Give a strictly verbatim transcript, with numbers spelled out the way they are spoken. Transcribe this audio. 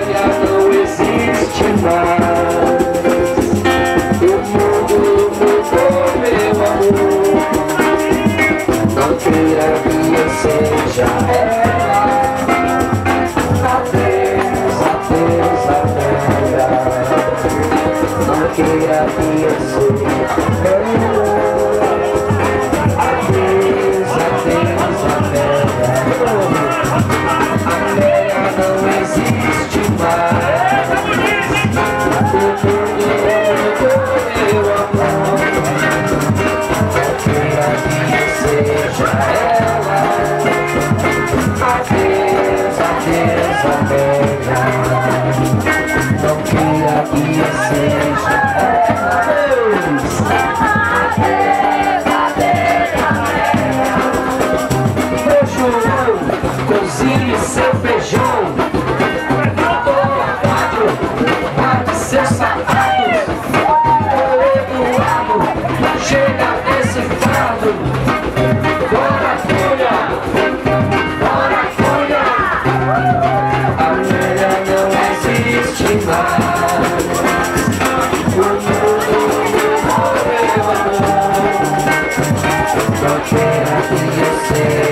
Amélia não existe mais. O mundo mudou, meu amor. Não queira que eu seja ela. Adeus, adeus, Amélia. Não queira que eu seja ela. Adeus, adeus, Amélia. Amélia não existe mais. O mundo mudou, meu amor. Não queira que eu seja ela. Adeus, adeus, Amélia. Não queira que eu seja ela. Adeus, adeus, Amélia. Meu João, cozinhe seu feijão. Toma quatro, bate seus sapatos. Ô Eduardo, chega desse fardo. Bora, folha, bora, folha. Amélia não existe mais. O mundo mudou, meu amor. Não queira que eu seja